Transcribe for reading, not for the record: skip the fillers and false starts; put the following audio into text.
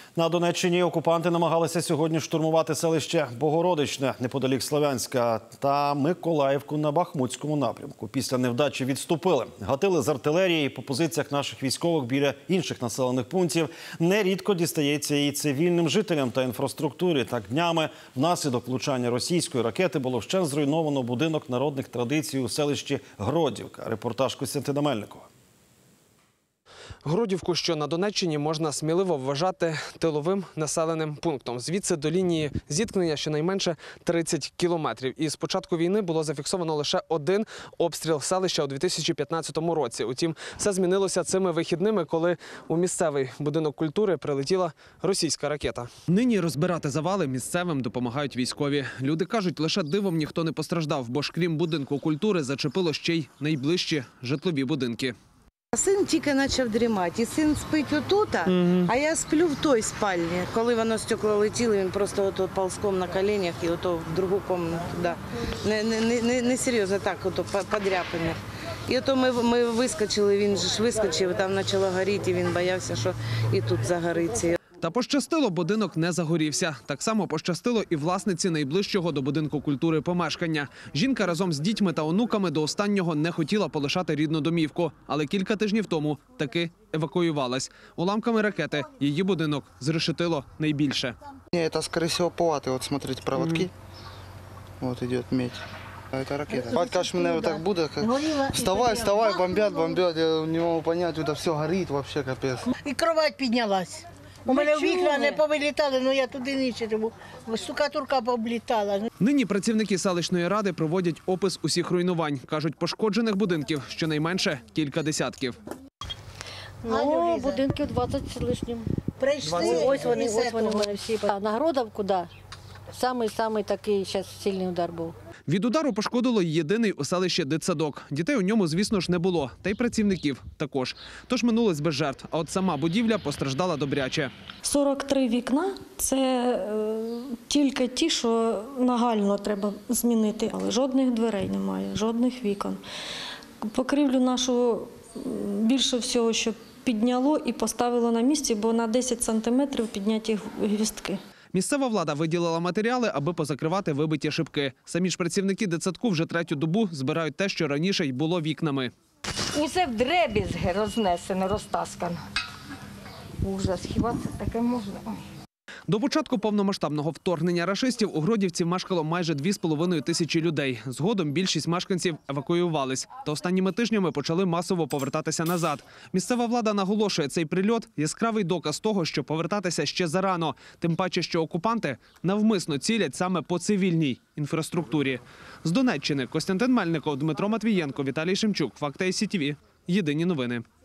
На Донеччині окупанти намагалися сьогодні штурмувати селище Богородичне неподалік Слов'янська та Миколаївку на Бахмутському напрямку. Після невдачі відступили. Гатили з артилерії по позиціях наших військових біля інших населених пунктів. Нерідко дістається і цивільним жителям та інфраструктурі. Так днями внаслідок влучання російської ракети було вщент зруйновано будинок народних традицій у селищі Гродівка. Репортаж Костянтина Мельникова. Гродівку, що на Донеччині, можна сміливо вважати тиловим населеним пунктом. Звідси до лінії зіткнення щонайменше 30 кілометрів. І з початку війни було зафіксовано лише один обстріл селища у 2015 році. Утім, все змінилося цими вихідними, коли у місцевий будинок культури прилетіла російська ракета. Нині розбирати завали місцевим допомагають військові. Люди кажуть, лише дивом ніхто не постраждав, бо ж крім будинку культури зачепило ще й найближчі житлові будинки. Син тільки почав дрімати, і син спить отут, а я сплю в той спальні. Коли воно стекла летіло, він просто отут ползком на коленях і ото в другу кімнату. Да. Не серйозно, так, ото подряпане. І ото ми вискочили, він ж вискочив, там почало горіти, і він боявся, що і тут загориться. Та пощастило, будинок не загорівся. Так само пощастило і власниці найближчого до будинку культури помешкання. Жінка разом з дітьми та онуками до останнього не хотіла полишати рідну домівку. Але кілька тижнів тому таки евакуювалась. Уламками ракети її будинок зрешетило найбільше. Це, скоріше всього, плати. От, смотрите, проводки. От йде медь. Это ракета. Батька ж мене так буде. Вставай, вставай, бомбят, бомбят. Я не можу зрозуміти, це все горить, взагалі капець. І кровать піднялась. У мене вікна не повилітали, але я туди нічого живу. Штукатурка пооблітала. Нині працівники селищної ради проводять опис усіх руйнувань. Кажуть, пошкоджених будинків щонайменше кілька десятків. Ну, будинків 20 з лишнім. Прийшли. Ось вони в мене всі. На Гродівку, да. Самий такий зараз сильний удар був. Від удару пошкодило й єдиний у селищі дитсадок. Дітей у ньому, звісно ж, не було. Та й працівників також. Тож минулось без жертв. А от сама будівля постраждала добряче. 43 вікна – це тільки ті, що нагально треба змінити. Але жодних дверей немає, жодних вікон. Покрівлю нашу більше всього, що підняло і поставило на місці, бо на 10 сантиметрів підняті гвіздки. Місцева влада виділила матеріали, аби позакривати вибиті шибки. Самі ж працівники дитсадку вже третю добу збирають те, що раніше й було вікнами. Усе вдребізги рознесено, розтаскано. Ужас, хіба це таке можна? До початку повномасштабного вторгнення рашистів у Гродівці мешкало майже 2,5 тисячі людей. Згодом більшість мешканців евакуювались. Та останніми тижнями почали масово повертатися назад. Місцева влада наголошує, цей прильот – яскравий доказ того, що повертатися ще зарано. Тим паче, що окупанти навмисно цілять саме по цивільній інфраструктурі. З Донеччини Костянтин Мельников, Дмитро Матвієнко, Віталій Шемчук. Факти ICTV. Єдині новини.